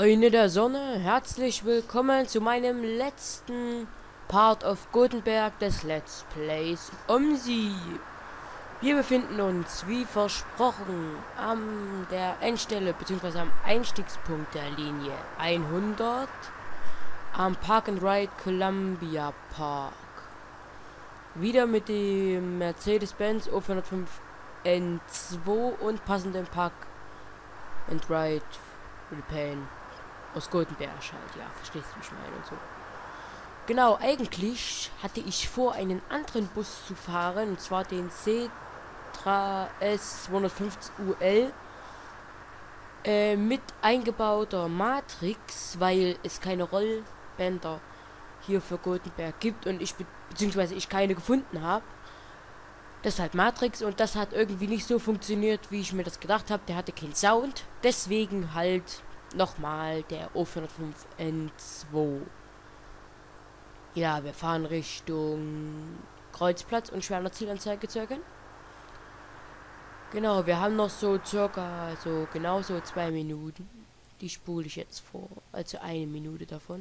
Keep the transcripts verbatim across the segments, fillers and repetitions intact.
Freunde der Sonne, herzlich willkommen zu meinem letzten Part of Gothenburg des Let's Plays OMSI. Wir befinden uns, wie versprochen, an der Endstelle bzw. am Einstiegspunkt der Linie hundert am Park and Ride Columbia Park. Wieder mit dem Mercedes-Benz O vierhundertfünf N zwei und passendem Park and Ride Repaint aus Gothenburg halt, ja, verstehst du, wie ich meine und so. Genau, eigentlich hatte ich vor, einen anderen Bus zu fahren, und zwar den Cetra S zweihundertfünfzig U L äh, mit eingebauter Matrix, weil es keine Rollbänder hier für Gothenburg gibt und ich be beziehungsweise ich keine gefunden habe. Das ist halt Matrix und das hat irgendwie nicht so funktioniert, wie ich mir das gedacht habe. Der hatte keinen Sound, deswegen halt nochmal der O vierhundertfünf N zwei. Ja, wir fahren Richtung Kreuzplatz und Schwerner Zielanzeige zirkeln. Genau, wir haben noch so circa, so genau so zwei Minuten. Die spule ich jetzt vor, also eine Minute davon.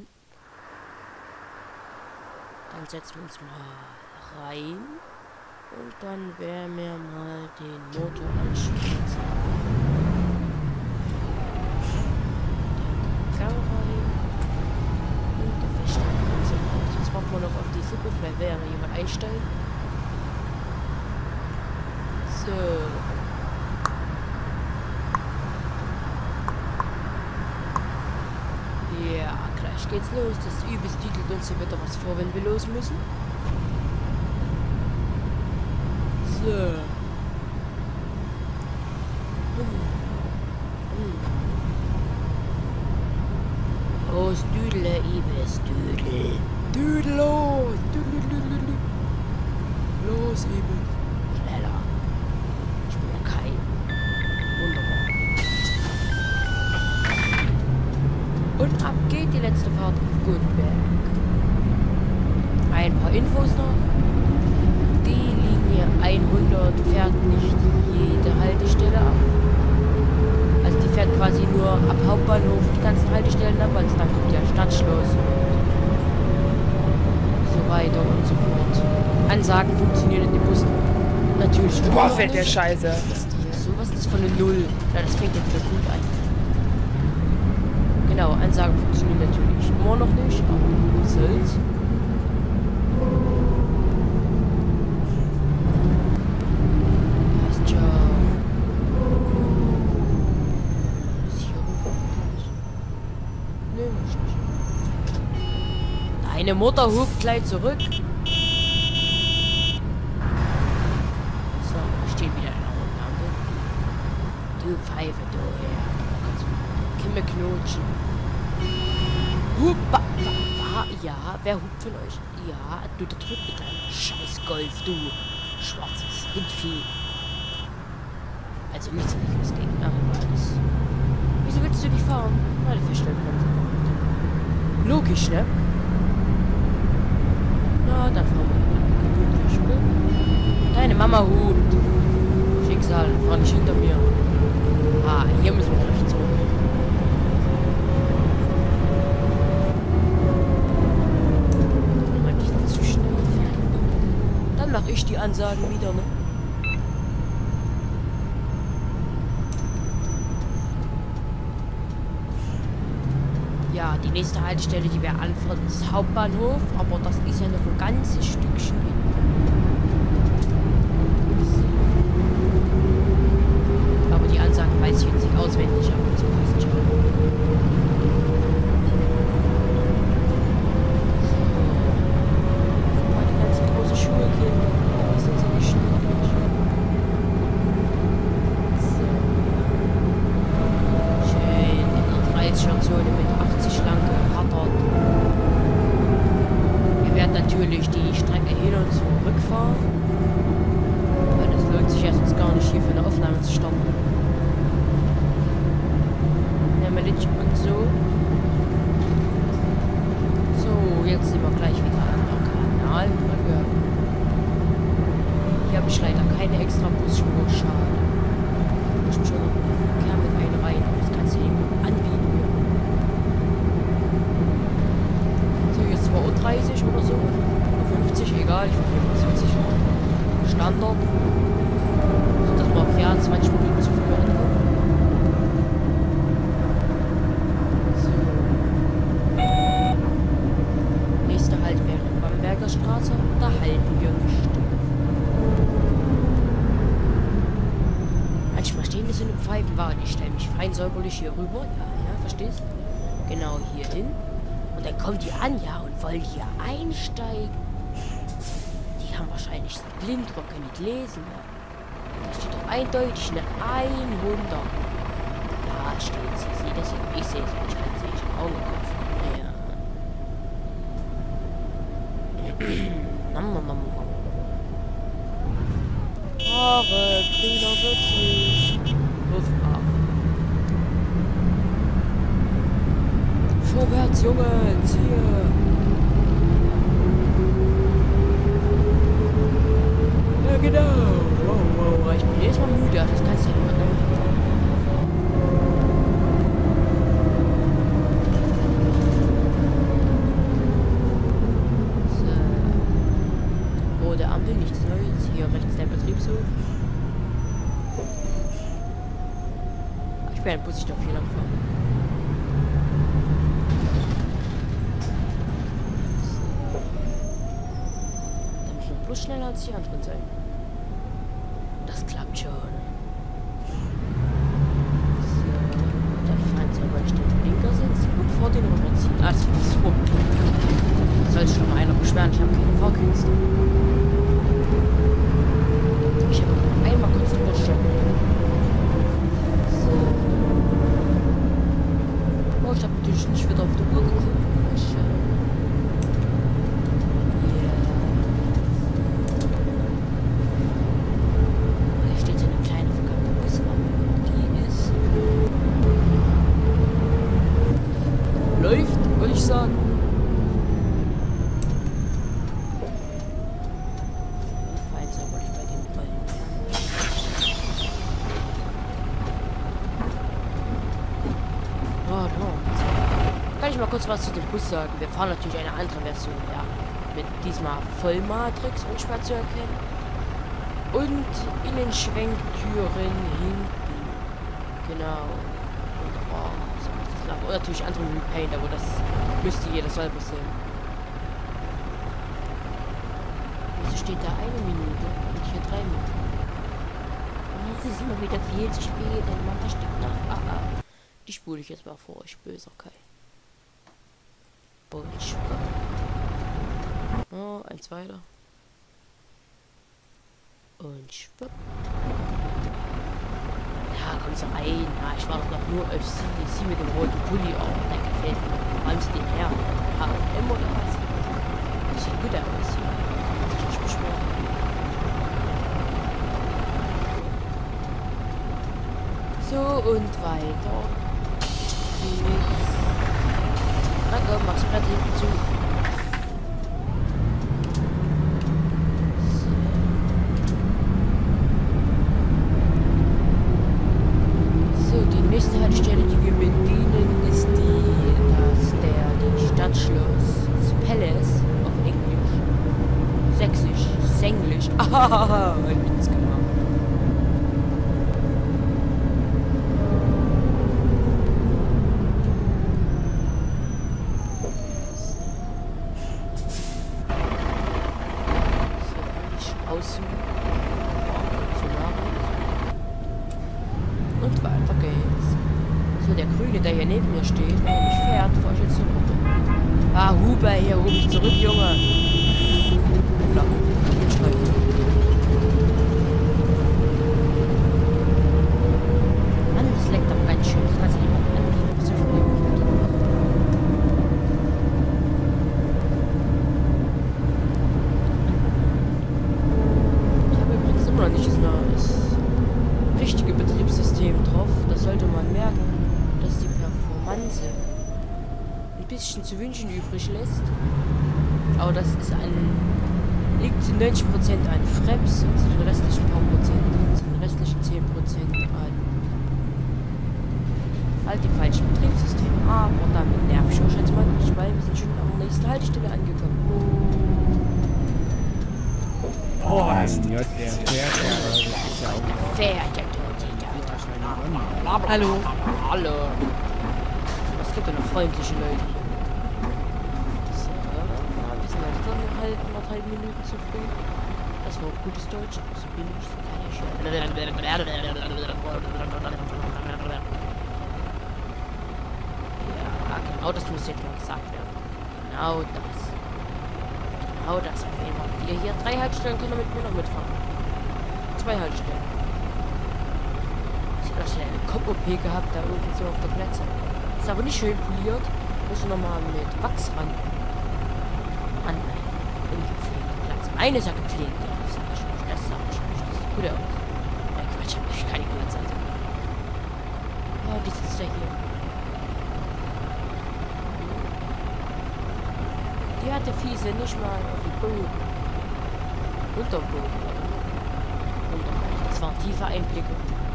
Dann setzen wir uns mal rein. Und dann werden wir mal den Motor anschließen. Der Gang rein. Und der Feststand ganz raus. Jetzt warten wir noch auf die Sippe, vielleicht wäre jemand einsteigen. So. Ja, gleich geht's los. Das Übelst titelt uns hier wieder was vor, wenn wir los müssen. So. Hm. Hm. Los, Düdele, Ibis, Düdel. Düdel, los. Düdel, Düdel, Düdel. Los, Ibis. Schneller. Ich bin ja kein. Wunderbar. Und ab geht die letzte Fahrt auf Gothenburg. Ein paar Infos noch. Die Linie hundert fährt nicht jede Haltestelle ab. Also die fährt quasi nur ab Hauptbahnhof die ganzen Haltestellen ab, also dann kommt ja Stadtschloss und so weiter und so fort. Ansagen funktionieren in den Bussen natürlich. Boah, fällt der Scheiße. Sowas ist von der Null. Ja, das fängt ja wieder gut an. Genau, Ansagen funktionieren natürlich immer noch nicht, aber was soll's. Deine Mutter hupt gleich zurück. So, ich stehe wieder in der roten Ampel. Du Pfeife, du, ja. Können wir knutschen. Hupa, wa, ja, wer hupt von euch? Ja, du, da drückt mit deinem scheiß Golf, du schwarzes Windvieh. Also nichts nichts gegen, aber alles. Wieso willst du nicht fahren? Na, die feststellen können. Logisch, ne? Na, dann fahren wir gemütlich um. Deine Mama hupt. Schicksal, fahr nicht hinter mir. Ah, hier müssen wir rechts rum. Wenn man nicht zu schnell fährt. Dann mache ich die Ansagen wieder, ne? Ja, die nächste Haltestelle, die wir anfahren, ist Hauptbahnhof, aber das ist ja noch ein ganzes Stückchen hin. Aber die Ansagen weiß ich jetzt nicht auswendig, aber das passt schon. Guck mal, die ganzen großen Schulkinder, die sind so nicht schnittlich. So. Schön in der Dreißiger-Zone mit achtzig lang gerattert. Wir werden natürlich die Strecke hin und zurückfahren. Weil das lohnt sich ja sonst gar nicht, hier für eine Aufnahme zu starten. Nämlich und so. So, jetzt sind wir gleich wieder an der Kanalbrücke. Hier habe ich leider keine extra Busspur, schade. Ich muss schon noch den Verkehr mit einreihen, aber das kannst du ihm anbieten. egal, ich bin sicher. Standard. So, dass wir auf ja zwanzig Minuten zu früh ankommen. So. Nächster Halt wäre Bamberger Straße. Da halten wir nicht. Manchmal stehen wir so eine Pfeifenwagen. Ich stelle mich fein säuberlich hier rüber. Ja, ja, verstehst? Genau hier hin. Und dann kommen die an, ja, und wollen hier einsteigen. Die haben wahrscheinlich so blind oder können nicht lesen, ja. Da steht doch eindeutig eine hundert. Da steht sie. Sie das hier. Ich sehe sie nicht. Ich sehe ich im Augenkopf. Ja. Nam, nam, nam, nam. Haare, grüner wird's nicht. Luft ab. Vorwärts, Junge, ziehe! Ja, genau! Wow, wow, ich bin jedes Mal müde, das kannst du ja nicht mehr nehmen. So. Rote Ampel, nichts Neues. Hier rechts der Betriebshof. Ich werde muss ich doch viel lang fahren. Bloß schneller als die anderen sein. Das klappt schon. So, dann fahren sie aber nicht den Blinker setzen und vor den rüberziehen. Ah, das ist so. Soll sich schon mal einer beschweren, ich habe keine Fahrkünste. Ich habe einmal kurz den Bus schon. So. Oh, ich habe natürlich nicht wieder auf die Uhr geguckt. Schön. Läuft, würde ich sagen. Fein soll ich bei dem Ball. Oh, no. Kann ich mal kurz was zu dem Bus sagen? Wir fahren natürlich eine andere Version, ja. Mit diesmal Vollmatrix, um schwer zu erkennen. Und Innenschwenktüren hinten. Genau. Und natürlich andere Repaint, aber das müsste jeder selber sehen. Wieso steht da eine Minute und hier drei Minuten? Jetzt ist immer wieder viel zu spät, denn man versteckt nach. Ah, ah. Die spule ich jetzt mal vor euch, böser Kai. Und schwupp. Oh, eins weiter. Und schwupp. Ja, komm so rein. Ja, ich war doch nur auf sie, sie mit dem roten Pulli. Oh, der gefällt mir. Räumst den her. H und M oder was? Das sieht gut aus hier. Kann sich nicht beschweren. So, und weiter geht's. Na komm, mach's Brett hinten zu. Die nächste Haltestelle, die wir bedienen, ist die, das der, die Stadtschloss, das Palace auf Englisch, Sächsisch, Senglisch, ah, ein Witz gemacht. So, ich aussuchen. Und weiter geht's. So, der Grüne, der hier neben mir steht, wenn er nicht fährt, fahr ich jetzt hier runter. Ah, Huber, hier, ruf mich zurück, Junge. Hoppla, Streifen. Mann, das leckt doch ganz schön. Das kannst du nicht mal angehen. Das ist so schön. Ich habe übrigens immer noch nicht das richtige Betriebssystem drauf. Das sollte man merken, dass die Performance ein bisschen zu wünschen übrig lässt. Aber das ist ein liegt zu neunzig Prozent an Freps und zu den restlichen paar Prozent, zu den restlichen zehn Prozent an halt die falschen Betriebssysteme. Aber damit nerv ich euch jetzt mal nicht, weil wir sind schon an der nächsten Haltestelle angekommen. Oh, mein Gott, der fährt ja, aber das ist ja auch... Fährt ja, der Hallo. Hallo. Es gibt ja noch freundliche Leute. So, mal ein bisschen weiter dran halten, anderthalb Minuten zu früh. Das war auch gutes Deutsch. So bin ich, so kann ich. Ja, genau das muss jetzt mal gesagt werden. Genau das. Genau das auf jeden Fall. Ihr hier drei Haltestellen könnt ihr mit mir noch mitfahren. Zwei Haltestellen. Ich habe das ja eine Kopf-O P gehabt, da unten so auf der Plätze. Ist aber nicht schön poliert. Muss ich nochmal mit Wachs ran. An in die gepflegte Plätze. Eine ist ja gepflegt. Ja, das sag ich nicht. Das sag ich nicht. Das sieht gut aus. Nein, Quatsch, hab ich keine Plätze. Oh, die sitzt ja hier. Die hat der Fiese nicht mal auf dem Boden. Unterm Boden. Das waren tiefe Einblicke.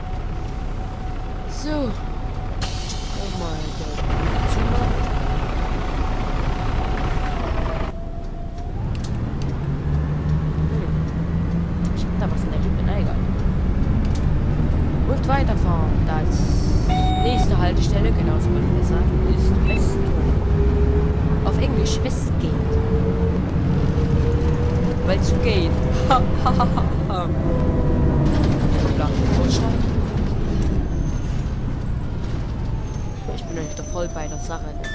So. Oh mein Gott. Hm. Ich hab da was in der Lippe. Na egal. Und weiterfahren. Das nächste Haltestelle, genauso wollte ich sagen, ist Westturm. Auf Englisch Westgate. Weil es so geht. Ha, ha, ha, ha. Ich bin echt voll bei der Sache. Ne?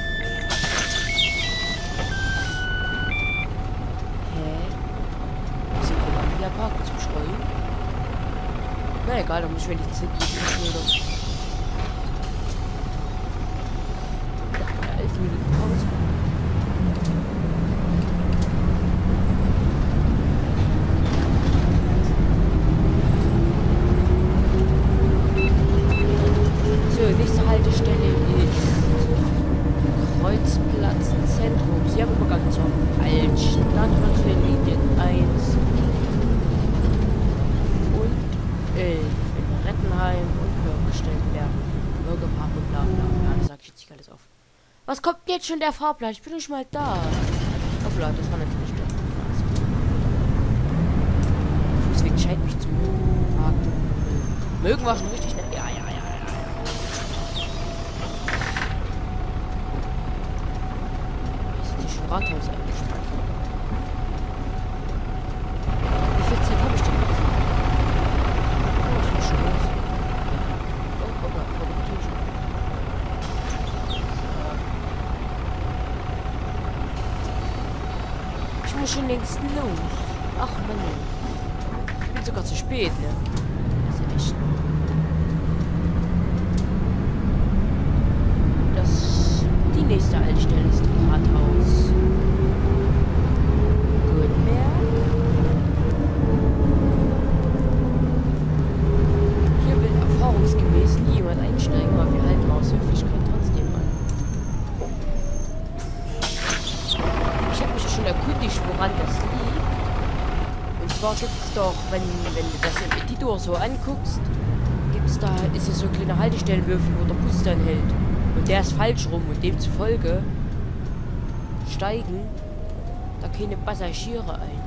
Hä? Wieso kann man hier parken zum Streuen? Na egal, dann muss ich wenigstens hinten. Ja, elf Minuten Pause. Haltestelle ist Kreuzplatz Zentrum. Sie haben Übergang zur Altstadt und zu den Linien eins und elf in Rettenheim und Bürgerstellenberg, Bürgerpark und bla bla bla. Das sag ich jetzt nicht alles auf. Was kommt jetzt schon der Fahrplan? Ich bin nicht mal da. Hoppla, das war natürlich der Fußweg scheint mich zu mögen. Mögen war schon richtig nett. Ja, ja, ja. Rathaus eingestrahlt. Wie viel Zeit habe ich denn jetzt? Oh, ich bin schon los. Oh, oh, oh, vor der Tür schon. Ich muss schon längst los. Ach Mann. Ich bin sogar zu spät, ne? Das ist ja echt. Das, die nächste Haltestelle ist das Rathaus. Woran das liegt. Und zwar gibt es doch, wenn, wenn du das im Editor so anguckst, gibt es da, ist es so kleine Haltestellenwürfel, wo der Bus dann hält. Und der ist falsch rum und demzufolge steigen da keine Passagiere ein.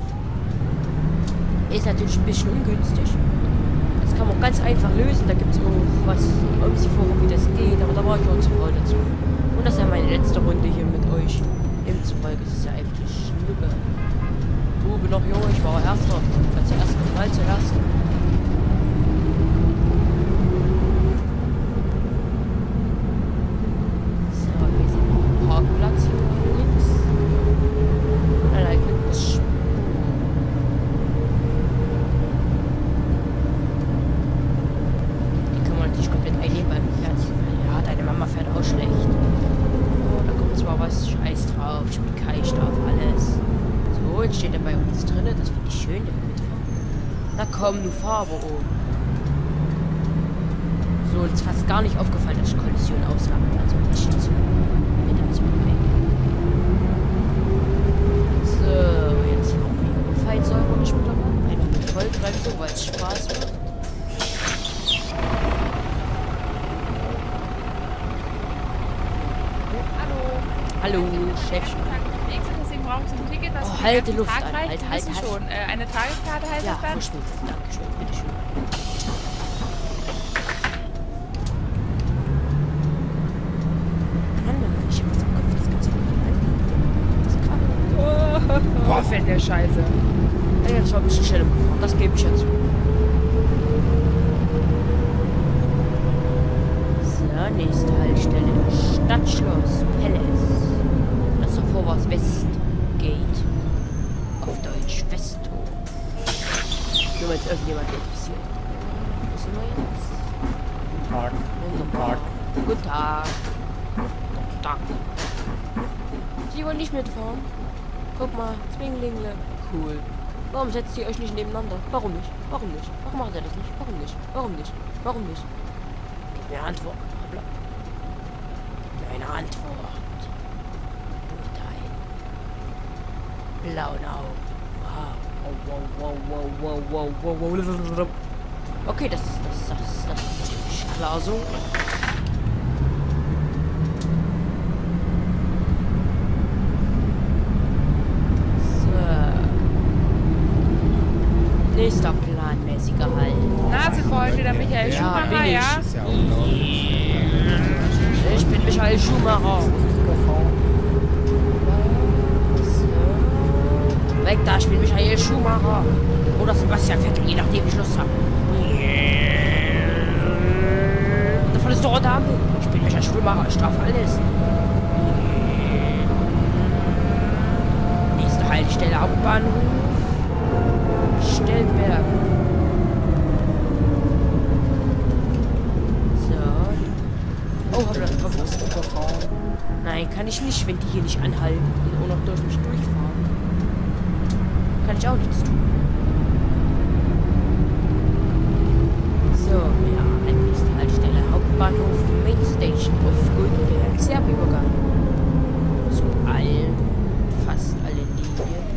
Ist natürlich ein bisschen ungünstig. Das kann man ganz einfach lösen. Da gibt es auch was um sie Forum, wie das geht, aber da war ich auch zu faul dazu. Und das ist ja meine letzte Runde hier mit euch. Demzufolge ist es ja eigentlich Schnuppe. Du bin noch jung, ich war Erster. Als Erster, mal zuerst. So, hier sind wir am Parkplatz hier links. Allein links. Die kann man natürlich komplett einnehmen, weil ja, deine Mama fährt auch schlecht. Da kommt zwar was Scheiß drauf, ich bin keicht auf alles. So, jetzt steht er bei uns drin, das finde ich schön, der mitfahren. Na komm, du fahr aber oben. So, jetzt ist fast gar nicht aufgefallen, dass ich Kollision aushabe. Also nicht so. Mit also okay. So, jetzt fahren wir hier fein sauber nicht mit dabei. Einfach mit Vollbremsung, weil es Spaß macht. Hallo, Chefchen. brauche ich ein Ticket, was Oh, für den halte ganzen Luft Tag an, reicht. halt, Sie halt, wissen halt. schon, äh, eine Tageskarte heißt Ja, das dann? verschwunden. Dankeschön, bitteschön. Mann, Mann, Mann, ich hab was am Kopf, das kannst du nicht halten. Das kann. Boah, fällt der Scheiße. Ja, das war ein bisschen schnell im Gefahren, das gebe ich ja zu. So, nächste Haltestelle. Stadtschloss Palace. Das davor war das Westgate. Auf Deutsch Westtor. Nur wenn es irgendjemand interessiert. Wo sind wir jetzt? Guten Tag. Wunderbar. Guten Tag. Guten Tag. Sie wollen nicht mitfahren? Guck mal, Zwinglingle. Cool. Warum setzt ihr euch nicht nebeneinander? Warum nicht? Warum nicht? Warum macht ihr das nicht? Warum nicht? Warum nicht? Warum nicht? Gib mir eine Antwort. Hoppla. Gib mir eine Antwort. Nur dein blauen Augen. Wow, wow, wow, wow, wow, wow, wow, wow. Okay, das, das, das, das ist natürlich klar so. Nächster planmäßiger Halt. Na, sind wir heute wieder Michael Ja, Schumacher, bin ich. ja? Ist ja unglaublich. Ich bin Michael Schumacher. Weg da, ich bin Michael Schumacher. Oder Sebastian Vettel, je nachdem ich Lust habe. Davon ist doch Dame. Ich bin Michael Schumacher, ich darf alles. Nächste Haltestelle Hauptbahnhof. Stellberg. So. Oh, hab das drauf. Nein, kann ich nicht, wenn die hier nicht anhalten und auch noch durch mich durchfahren. Kann ich auch nichts tun. So, ja, nächste Haltestelle Hauptbahnhof Main Station auf Goldenberg. Serberübergang. Zu allen, fast allen Linien.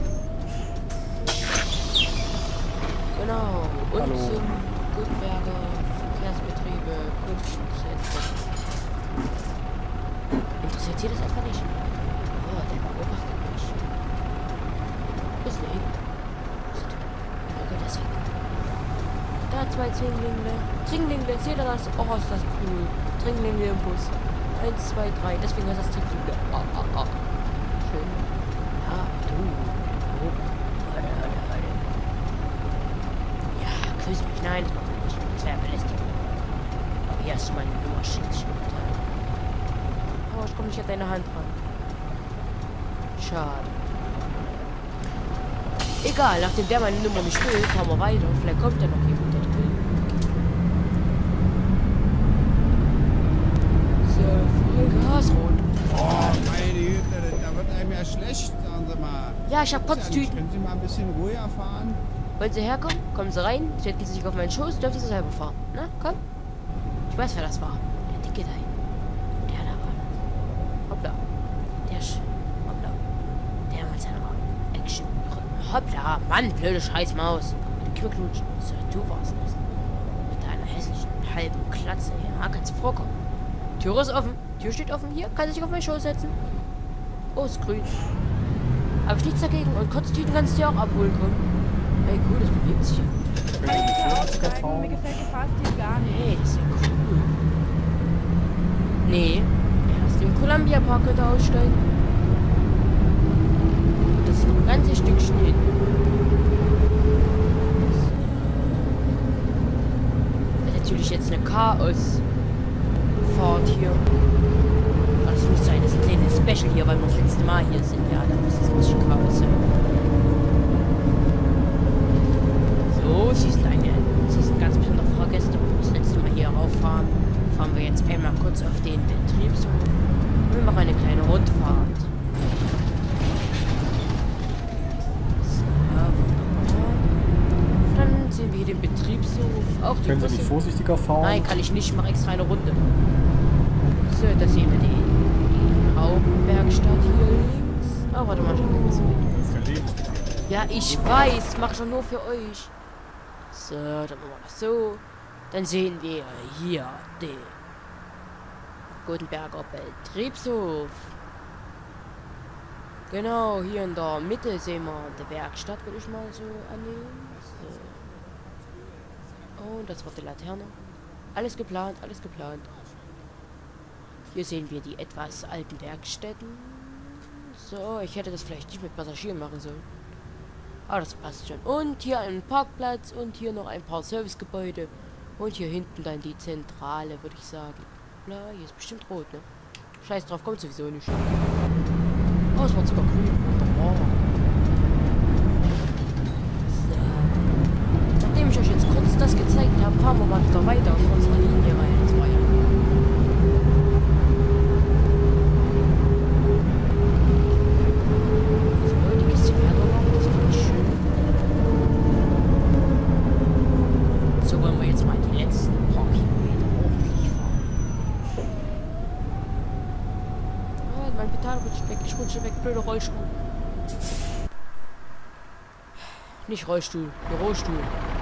Genau, und Hallo. zum Gutenberger Verkehrsbetriebe Kundenzentrum. Interessiert Sie das einfach nicht? Oh, der beobachtet mich. Wo ist der hin? Oh Gott, der ist weg. Da zwei Zwinglinge. Zwinglinge, seht ihr das? Oh, ist das cool. Zwinglinge im Bus. Eins, zwei, drei. Deswegen ist das Zwinglinge. Ah, ah, ah. Schön. Ja, du. Oh. Warte, warte, warte. Ja, küss mich. Nein, das macht man nicht. Das wäre Belästigung. Aber hier hast du meine Nummer. Schildchen. Oh, ich komme nicht an deine Hand ran. Schade. Egal, nachdem der meine Nummer nicht will, fahren wir weiter. Vielleicht kommt ja noch jemand, der die will. So, viel Gas rot. Oh, meine Güte, da wird einem ja schlecht, sagen Sie mal. Ja, ich hab Ist ja Kotztüten. nicht. Können Sie mal ein bisschen ruhiger fahren? Wollen Sie herkommen? Kommen Sie rein, setzen Sie sich auf meinen Schoß, dürfen Sie selber fahren. Na, komm. Ich weiß, wer das war. Der Dicke da hinten. Der da war das. Hoppla. Der Sch... Hoppla. Der mit seiner Action. Hoppla. Mann, blöde Scheißmaus. Mit dem Quicklutsch. So, du warst das. Mit deiner hässlichen halben Klatze. Ja, kannst du vorkommen. Tür ist offen. Tür steht offen hier. Kann sich auf meinen Schoß setzen. Oh, ist grün. Hab ich nichts dagegen. Und Kotztüten kannst du dir auch abholen kommen. Ey, cool, das bewegt sich ja. Mir gefällt der Fahrstil gar nicht. Hey, das ist ja cool. Nee, erst im Columbia Park könnte er aussteigen. Das ist noch ein ganzes Stückchen hin. Das ist natürlich jetzt eine Chaosfahrt hier. Aber das muss sein, das ist ein kleines Special hier, weil wir das letzte Mal hier sind. Ja, da muss es ein bisschen Chaos sein. So, sie sind eine, sie sind ganz besondere Fahrgäste, die das letzte Mal hier rauffahren. Fahren wir jetzt einmal kurz auf den Betriebshof und wir machen eine kleine Rundfahrt. So, wunderbar. Dann sehen wir hier den Betriebshof. Auch die Können Sie Busse. nicht vorsichtiger fahren? Nein, kann ich nicht. Ich mache extra eine Runde. So, da sehen wir die, die Hauptwerkstatt hier links. Oh, warte mal, ich hab was mit. Ja, ich weiß. Mach schon nur für euch. So, dann machen wir das so. Dann sehen wir hier den Gutenberger Betriebshof. Genau, hier in der Mitte sehen wir die Werkstatt, würde ich mal so annehmen. So. Oh, das war die Laterne. Alles geplant, alles geplant. Hier sehen wir die etwas alten Werkstätten. So, ich hätte das vielleicht nicht mit Passagieren machen sollen. Aber das passt schon. Und hier ein Parkplatz und hier noch ein paar Servicegebäude. Und hier hinten dann die Zentrale, würde ich sagen. Na, hier ist bestimmt rot, ne? Scheiß drauf, kommt sowieso nicht. Oh, es war sogar grün. Wunderbar. So. Nachdem ich euch jetzt kurz das gezeigt habe, fahren wir mal wieder weiter auf unserer Linie, weil das war ja... So, die Kiste fährt noch, das finde ich schön. So wollen wir jetzt mal die letzten paar Kilometer ordentlich fahren. Oh, mein Pedal rutscht weg, ich rutsche weg, blöder Rollstuhl. Nicht Rollstuhl, der Rollstuhl.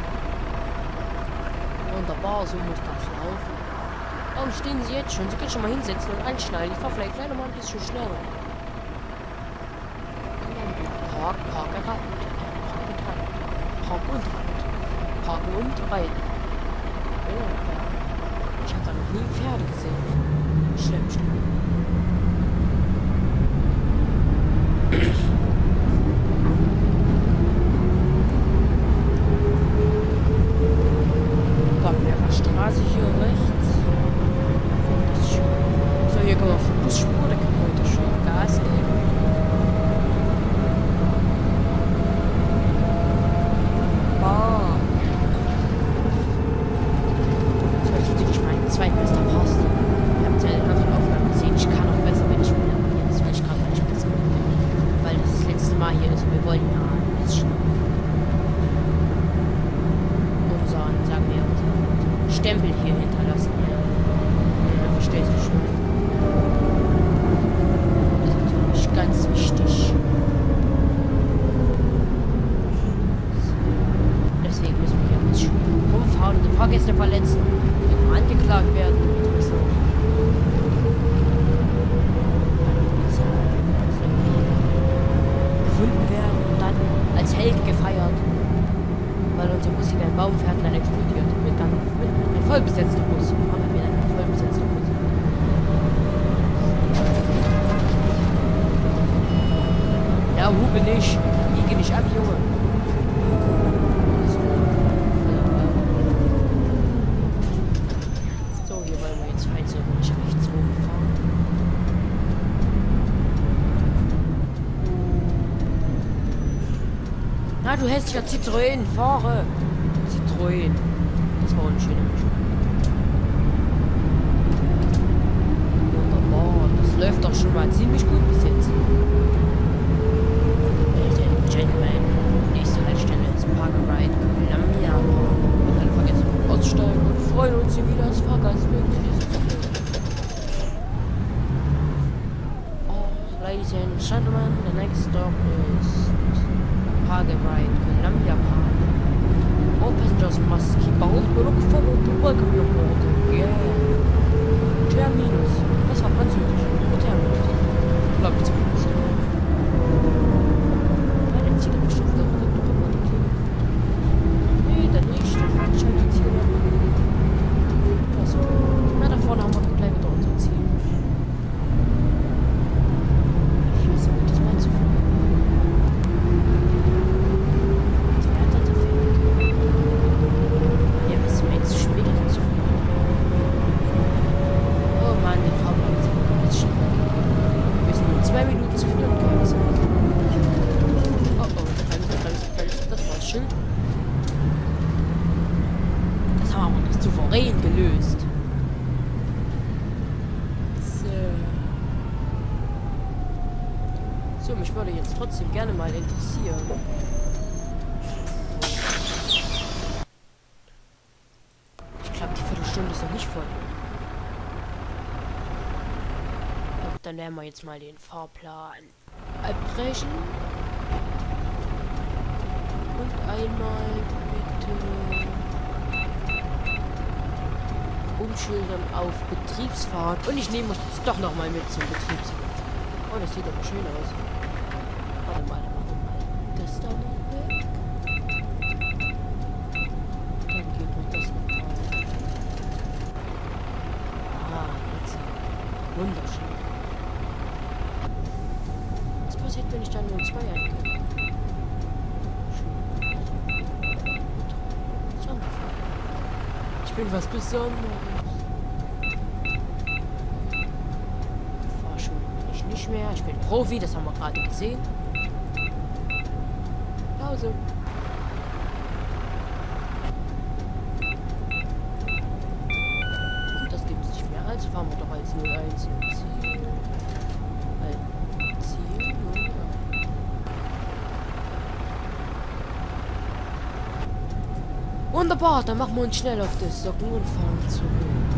Wunderbar, so muss das laufen. Warum stehen Sie jetzt schon? Sie können schon mal hinsetzen und anschnallen. Ich fahre vielleicht leider mal ein bisschen schneller. Park, Park, Park, Park und Reit. Parken und Reiten. Ja. Ich habe da noch nie Pferde gesehen. Schlimm, schlimm. Gottenberger Straße hier rechts. Das ist schön. So, hier kommen wir auf die Busspur, da können wir heute schön Gas geben. Wow. So, jetzt sieht sich mein zweitbester Post. Wir haben es ja in anderen Aufnahmen gesehen. Ich kann auch besser, wenn ich will. Aber jetzt will ich gerade nicht besser. Weil das das letzte Mal hier ist und wir wollen ja ein bisschen unseren, sagen wir, Stempel hier hinterlassen. Ja. Ja, verstehst du schon? Das ist natürlich ganz wichtig. Deswegen müssen wir hier ein bisschen rumfahren und die Fahrgäste verletzen und angeklagt werden. So. Gefunden werden und dann als Held gefeiert, weil unser Bus in einen Baum fährt und dann explodiert. Mit dann mit ein vollbesetzter Bus. Haben wir wieder einen vollbesetzter Bus. Ja, hupe nicht. Liege nicht ab, Junge. So, hier wollen wir jetzt fein so ruhig rechts rumfahren. Na, du hässlicher Citroën, fahre! Citroën. Das war unschön. Wunderbar. Das läuft doch schon mal ziemlich gut bis jetzt. Ladies and Gentlemen, nächste Haltestelle ist Park and Ride Columbia. Und dann vergessen wir auszusteigen und freuen uns hier wieder als Fahrgast mit diesem Verkehr. Oh, Ladies and Gentlemen, the next stop is Park and Ride Columbia Park. All passengers must keep a hold look forward to welcome you aboard. Yeah. Terminus. Das war Französisch. Für Terminus. Glaub ich zumindest. Ja, dann zieht er bestimmt wieder runter durch über die Klinik. Nee, dann nicht. Dann fahre ich halt jetzt hier lang. Achso. Na, da vorne haben wir gleich wieder unser Ziel. Wie viel ist denn das mal zu viel? Souverän gelöst. So. So, mich würde jetzt trotzdem gerne mal interessieren. Ich glaube, die Viertelstunde ist noch nicht voll. Und dann werden wir jetzt mal den Fahrplan abbrechen. Und einmal bitte umschildern auf Betriebsfahrt. Und ich nehme euch jetzt doch nochmal mit zum Betriebsfahrt. Oh, das sieht aber schön aus. Ich bin was Besonderes. Fahrschule bin ich nicht mehr. Ich bin Profi, das haben wir gerade gesehen. Pause. Und das gibt es nicht mehr. Also fahren wir doch als null eins im Ziel. Halt, Ziel null eins. Wunderbar, dann machen wir uns schnell auf das Socken und fahren zurück.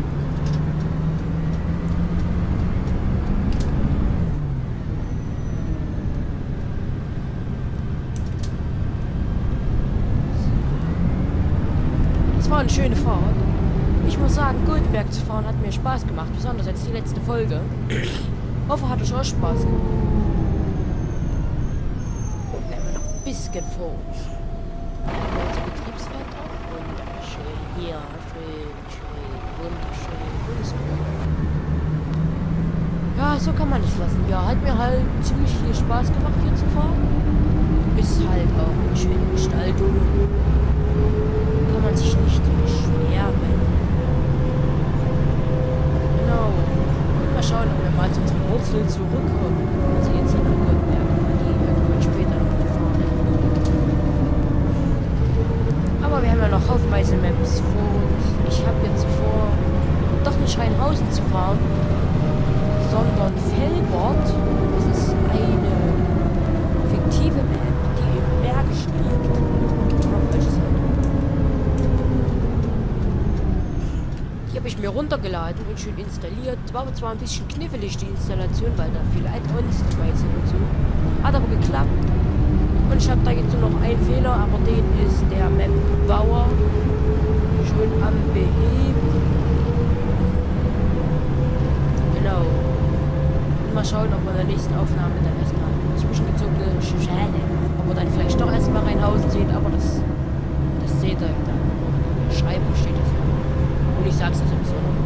Das war eine schöne Fahrt. Ich muss sagen, Goldenberg zu fahren hat mir Spaß gemacht, besonders als die letzte Folge. Hoffe, hat euch auch Spaß gemacht. Wir haben noch ein bisschen vor uns. Also Betriebsfahrt drauf. Wunderschön. Ja, schön, schön, wunderschön, wunderschön. Ja, so kann man es lassen. Ja, hat mir halt ziemlich viel Spaß gemacht, hier zu fahren. Ist halt auch eine schöne Gestaltung. Kann man sich nicht beschweren. Genau. Und mal schauen, ob wir mal zu unseren Wurzeln zurückkommen. Also jetzt hier nach Goldenberg, die irgendwann später noch fahren. Aber wir haben ja noch haufenweise Maps vor uns. Ich habe jetzt vor, doch nicht Rheinhausen zu fahren, sondern Velbert. Das ist eine fiktive Map, die im Bergischen liegt. Auf welche Seite? Die habe ich mir runtergeladen und schön installiert. War aber zwar ein bisschen knifflig, die Installation, weil da viele Add-ons dabei sind und so. Hat aber geklappt. Und ich habe da jetzt nur noch einen Fehler, aber den ist der Map-Bauer schon am Beheben. Genau. Und mal schauen, ob wir in der nächsten Aufnahme dann erstmal zwischengezogene Schäne, ob wir dann vielleicht doch erstmal Rheinhausen sehen, aber das, das seht ihr dann. In der Schreibung steht es ja. Und ich sag's das sowieso noch.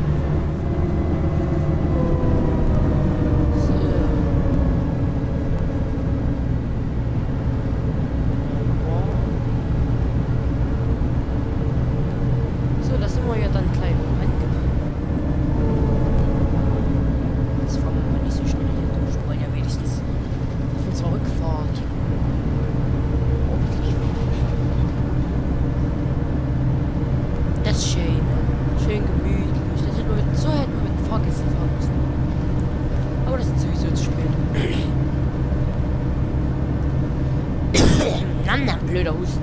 Blöder Husten.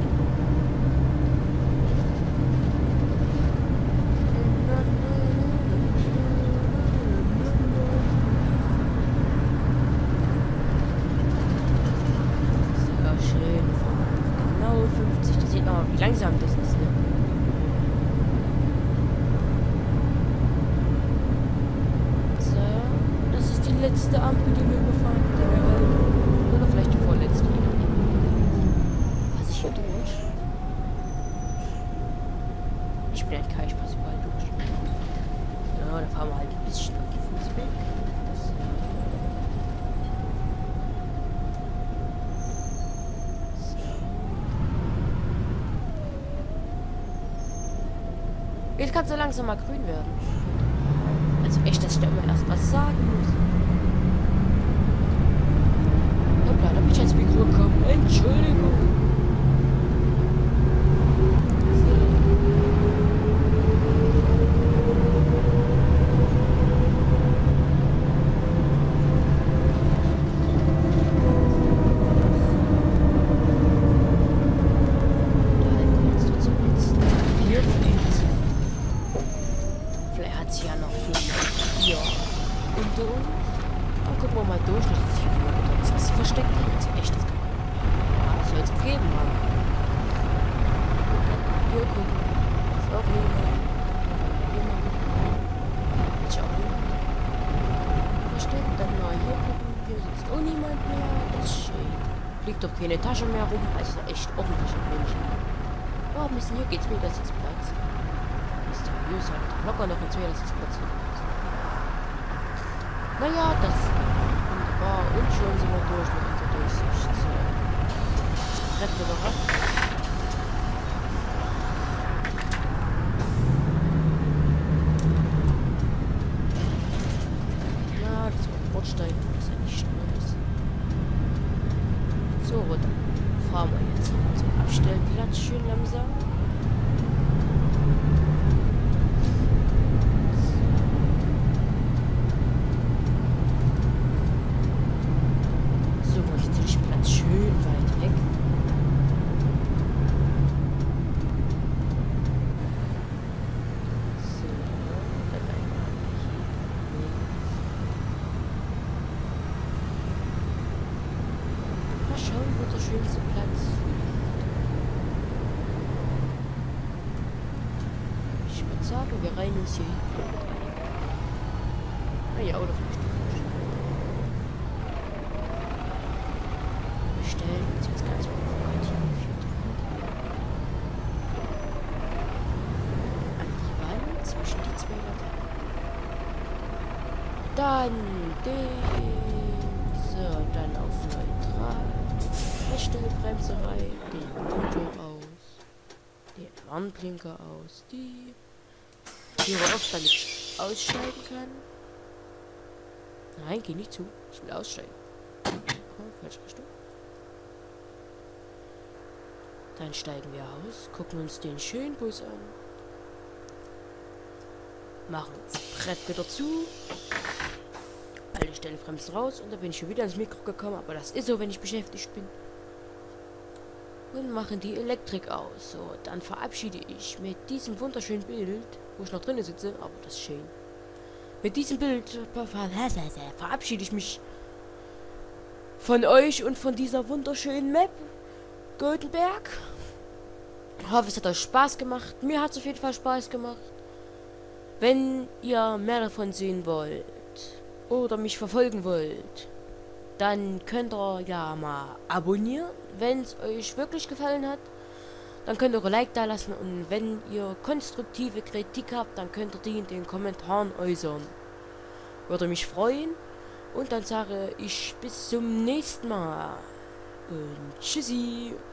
Sehr schön. Genau fünfzig. Das sieht man, wie langsam das ist, ne? So. Das ist die letzte Ampel, die wir überfahren, die wir halten. Oder vielleicht die vorletzte. Hier durch. Ich bin ein Kai, ich passe überall durch. Ja, da fahren wir halt ein bisschen auf den Fußweg. So. Jetzt kann es so langsam mal grün werden. Also echt, dass ich da immer erst was sagen muss. Hoppla, da bin ich ins Mikro gekommen. Entschuldigung. Liegt doch keine Tasche mehr rum. Also echt ordentliche Menschen. Oh, ein bisschen hier geht's mir das Sitzplatz. Mysteriös, hat doch locker noch ein zweiter Sitzplatz. Naja, das wunderbar. Und schon sind wir durch mit unserer Durchsicht. So. Das Brett wieder ab. Stellplatz schön langsam. So, mache ich den Platz schön weit weg. So, dann einmal hier links. Mal schauen, wo der schönste Platz liegt. Ich würde sagen, wir reihen uns hier hinten mit ein. Naja, oder vielleicht nicht. Wir stellen uns jetzt ganz provokativ hier drin. An die Wand zwischen die zwei Laternen. Dann den. So, dann auf neutral. Feststellbremse rein. Den Motor aus. Den Warnblinker aus. Die Türe auf, damit ich aussteigen kann. Nein, geh nicht zu. Ich will aussteigen. Oh, falsche Richtung. Dann steigen wir aus, gucken uns den schönen Bus an. Machen das Brett wieder zu. Alle Stellbremsen raus und dann bin ich schon wieder ins Mikro gekommen. Aber das ist so, wenn ich beschäftigt bin. Und machen die Elektrik aus. So, dann verabschiede ich mit diesem wunderschönen Bild, wo ich noch drinnen sitze, aber das ist schön. Mit diesem Bild verabschiede ich mich von euch und von dieser wunderschönen Map Goldenberg. Ich hoffe, es hat euch Spaß gemacht. Mir hat es auf jeden Fall Spaß gemacht. Wenn ihr mehr davon sehen wollt oder mich verfolgen wollt, dann könnt ihr ja mal abonnieren, wenn es euch wirklich gefallen hat. Dann könnt ihr ein Like da lassen und wenn ihr konstruktive Kritik habt, dann könnt ihr die in den Kommentaren äußern. Würde mich freuen. Und dann sage ich bis zum nächsten Mal. Und tschüssi.